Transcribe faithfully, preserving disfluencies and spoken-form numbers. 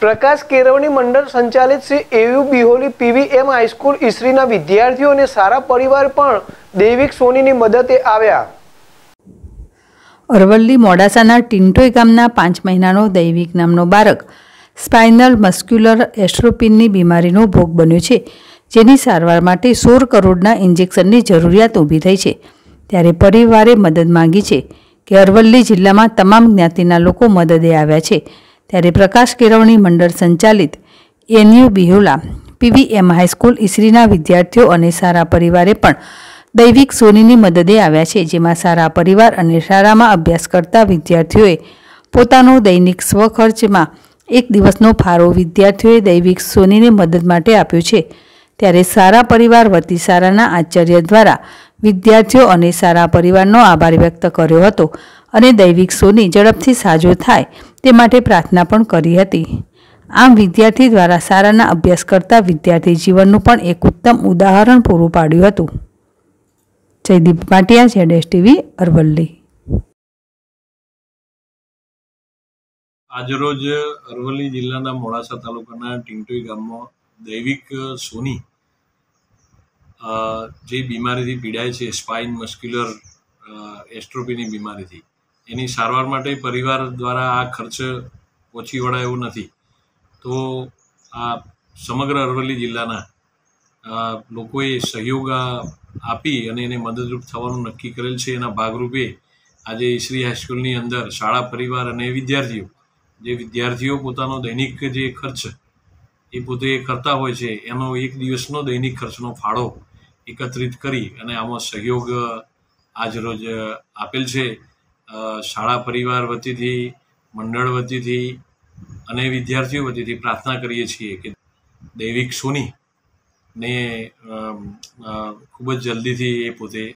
प्रकाश केरवनी मंडल संचालित Shri A U Biholi PVM high school ईसरीना विद्यार्थीओ अने सारा परिवार पण दैविक सोनीनी मददे आव्या। अरवल्ली मोडासाना टिंटोय गामना पांच महीनानो दैविक नामनो बाळक स्पाइनल मस्क्युलर एस्ट्रोपीनी बीमारीनो भोग बन्यो छे, जेनी सारवार माटे सोળ करोड़ना इंजेक्शननी जरूरियात ऊभी थई छे। त्यारे परिवारे मदद मांगी छे कि अरवल्ली जिल्लामां तमाम ज्ञातिना लोको मददे आव्या छे। त्यारे प्रकाश केरवणी मंडल संचालित एनयू बिहोला पीवीएम हाईस्कूल ईसरीना विद्यार्थीओ अने सारा परिवारे पण दैविक सोनीनी मददे आव्या छे, जेमां सारा परिवार अने शाळामां अभ्यास करता विद्यार्थीओए पोतानो दैनिक स्वखर्चमां एक दिवसनो फाळो विद्यार्थीओए दैविक सोनीनी मदद माटे आप्यो छे। त्यारे सारा परिवार वती शाळाना आचार्य द्वारा विद्यार्थीओ अने सारा परिवारनो आभार व्यक्त कर्यो हतो अने दैविक सोनी झड़पथी साજો थाय ते माटे प्रार्थना पण करी हती। आम विद्यार्थी द्वारा शाळाना अभ्यास करता विद्यार्थी जीवननुं पण एक उत्तम उदाहरण पूरुं पाड्युं हतुं। जयदीप पाटिया, जेडेस टीवी, अरवल्ली। આજરોજ અરવલ્લી જિલ્લાના મોડાસા તાલુકાના ટિંટોઈ ગામમાં દૈવિક સોની જે બીમારીથી પીડાય છે, સ્પાઇન મસ્ક્યુલર એસ્ટ્રોપીની બીમારીથી, એની સારવાર માટે પરિવાર દ્વારા આ ખર્ચ પહોંચી વળાય એવું નથી, તો આ સમગ્ર અરવલ્લી જિલ્લાના લોકોએ સહયોગ આપી અને એને મદદરૂપ થવાનું નક્કી કરેલ છે। એના ભાગરૂપે આજે ઈસરી હાઈસ્કૂલની અંદર શાળા પરિવાર અને વિદ્યાર્થીઓ જે વિદ્યાર્થીઓ પોતાનો દૈનિક જે ખર્ચ એ પોતે કરતા હોય છે, એનો એક દિવસનો દૈનિક ખર્ચનો ફાળો એકત્રિત કરી અને આમાં સહયોગ આજરોજ આપેલ છે। શાળા પરિવાર વતીથી, મંડળ વતીથી અને વિદ્યાર્થીઓ વતીથી પ્રાર્થના કરીએ છીએ કે દૈવિક સોની ને ખૂબ જ જલ્દીથી એ પોતે